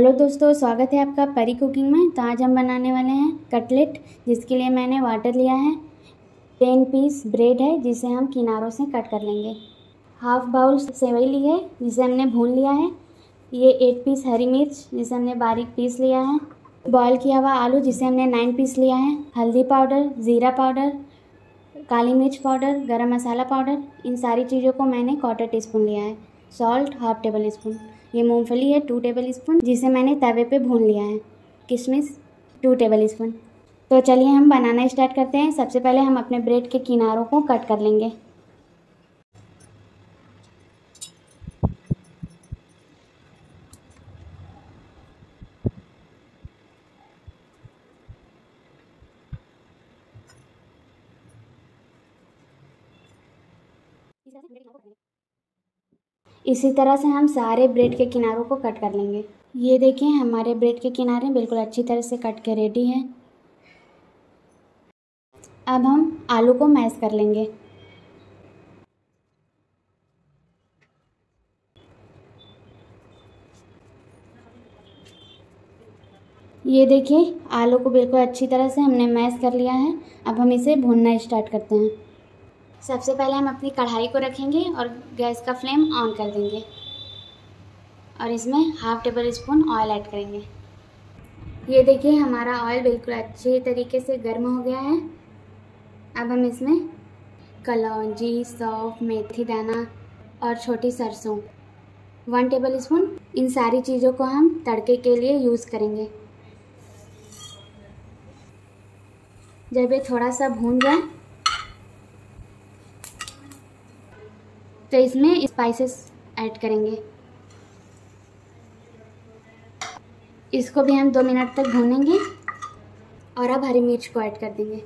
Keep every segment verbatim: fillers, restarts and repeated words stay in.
Hello दोस्तों, स्वागत है आपका परी कुकिंग में। तो आज हम बनाने वाले हैं कटलेट, जिसके लिए मैंने वाटर लिया है। टेन पीस ब्रेड है जिसे हम किनारों से कट कर लेंगे। हाफ बाउल सेवई ली है जिसे हमने भून लिया है। ये एट पीस हरी मिर्च जिसे हमने बारीक पीस लिया है। बॉयल किया हुआ आलू जिसे हमने नाइन पीस लिया है। हल्दी पाउडर, ज़ीरा पाउडर, काली मिर्च पाउडर, गरम मसाला पाउडर, इन सारी चीज़ों को मैंने क्वार्टर टी स्पून लिया है। Salt half tablespoon. ये मूंगफली है टू टेबल स्पून जिसे मैंने तवे पे भून लिया है। किशमिश टू टेबल स्पून। तो चलिए हम बनाना स्टार्ट करते हैं। सबसे पहले हम अपने ब्रेड के किनारों को कट कर लेंगे। इसी तरह से हम सारे ब्रेड के किनारों को कट कर लेंगे। ये देखिए, हमारे ब्रेड के किनारे बिल्कुल अच्छी तरह से कट के रेडी हैं। अब हम आलू को मैश कर लेंगे। ये देखिए, आलू को बिल्कुल अच्छी तरह से हमने मैश कर लिया है। अब हम इसे भूनना स्टार्ट करते हैं। सबसे पहले हम अपनी कढ़ाई को रखेंगे और गैस का फ्लेम ऑन कर देंगे और इसमें half tablespoon oil add करेंगे। ये देखिए, हमारा ऑयल बिल्कुल अच्छे तरीके से गर्म हो गया है। अब हम इसमें कलौंजी, सौंफ, मेथी दाना और छोटी सरसों वन टेबल स्पून, इन सारी चीज़ों को हम तड़के के लिए यूज़ करेंगे। जब ये थोड़ा सा भून जाए तो इसमें स्पाइसेस ऐड करेंगे। इसको भी हम दो मिनट तक भूनेंगे और अब हरी मिर्च को ऐड कर देंगे।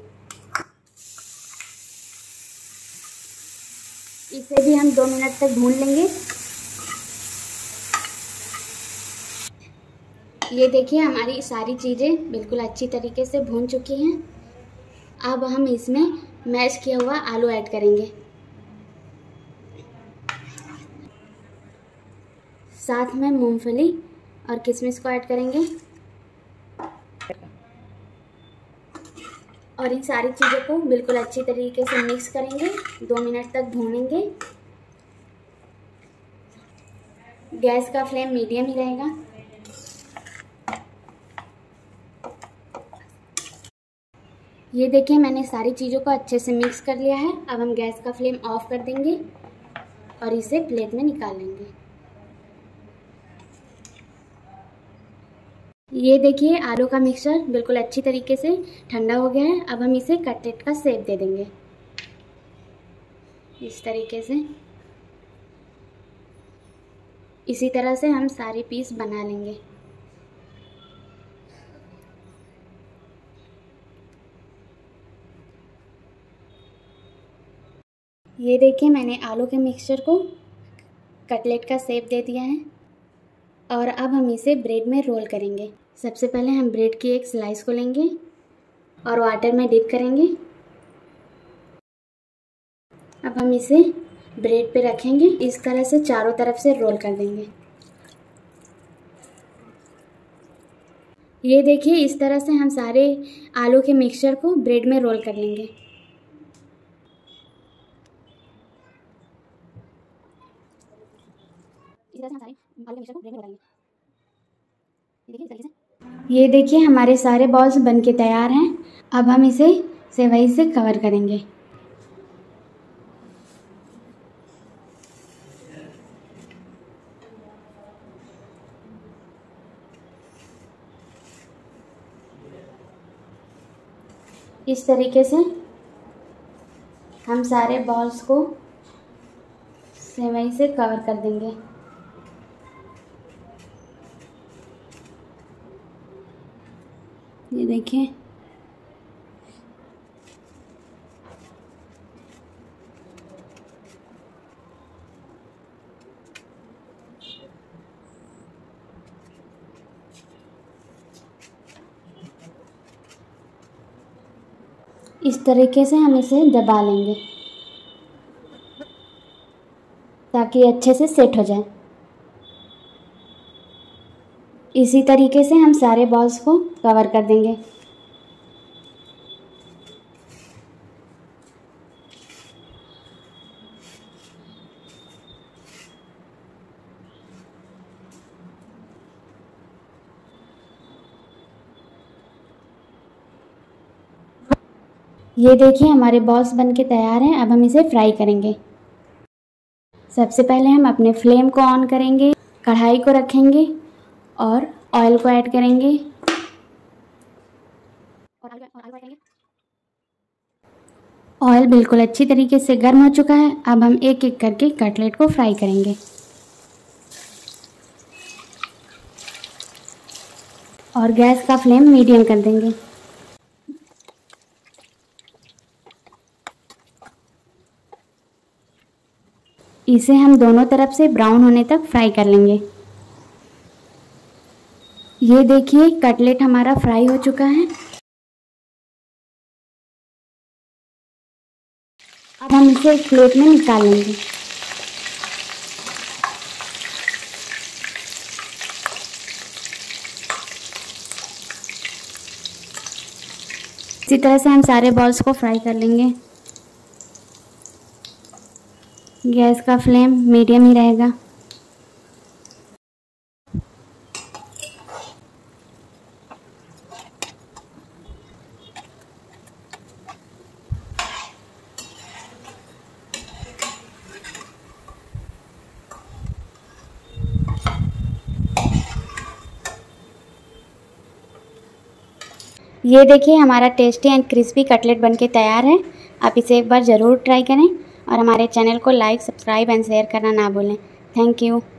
इसे भी हम दो मिनट तक भून लेंगे। ये देखिए, हमारी सारी चीज़ें बिल्कुल अच्छी तरीके से भून चुकी हैं। अब हम इसमें मैश किया हुआ आलू ऐड करेंगे। साथ में मूंगफली और किशमिश को ऐड करेंगे और इन सारी चीज़ों को बिल्कुल अच्छी तरीके से मिक्स करेंगे। दो मिनट तक भूनेंगे। गैस का फ्लेम मीडियम ही रहेगा। ये देखिए, मैंने सारी चीज़ों को अच्छे से मिक्स कर लिया है। अब हम गैस का फ्लेम ऑफ कर देंगे और इसे प्लेट में निकाल लेंगे। ये देखिए, आलू का मिक्सचर बिल्कुल अच्छी तरीके से ठंडा हो गया है। अब हम इसे कटलेट का शेप दे देंगे इस तरीके से। इसी तरह से हम सारे पीस बना लेंगे। ये देखिए, मैंने आलू के मिक्सचर को कटलेट का शेप दे दिया है और अब हम इसे ब्रेड में रोल करेंगे। सबसे पहले हम ब्रेड की एक स्लाइस को लेंगे और वाटर में डिप करेंगे। अब हम इसे ब्रेड पे रखेंगे। इस तरह से चारों तरफ से रोल कर देंगे। ये देखिए, इस तरह से हम सारे आलू के मिक्सचर को ब्रेड में रोल कर लेंगे। इस तरह से हम सारे आलू के मिक्सचर को ब्रेड में डालेंगे। देखिए, इस तरीके से। ये देखिए, हमारे सारे बॉल्स बनके तैयार हैं। अब हम इसे सेवई से कवर करेंगे। इस तरीके से हम सारे बॉल्स को सेवई से कवर कर देंगे। ये देखिए, इस तरीके से हम इसे दबा लेंगे ताकि अच्छे से सेट हो जाए। इसी तरीके से हम सारे बॉल्स को कवर कर देंगे। ये देखिए हमारे बॉल्स बनके तैयार हैं। अब हम इसे फ्राई करेंगे। सबसे पहले हम अपने फ्लेम को ऑन करेंगे, कढ़ाई को रखेंगे और ऑयल को ऐड करेंगे। ऑयल बिल्कुल अच्छी तरीके से गर्म हो चुका है। अब हम एक एक करके कटलेट को फ्राई करेंगे और गैस का फ्लेम मीडियम कर देंगे। इसे हम दोनों तरफ से ब्राउन होने तक फ्राई कर लेंगे। ये देखिए कटलेट हमारा फ्राई हो चुका है। अब हम इसे एक प्लेट में निकाल लेंगे। इसी तरह से हम सारे बॉल्स को फ्राई कर लेंगे। गैस का फ्लेम मीडियम ही रहेगा। ये देखिए हमारा टेस्टी एंड क्रिस्पी कटलेट बनके तैयार है। आप इसे एक बार ज़रूर ट्राई करें और हमारे चैनल को लाइक, सब्सक्राइब एंड शेयर करना ना भूलें। Thank you.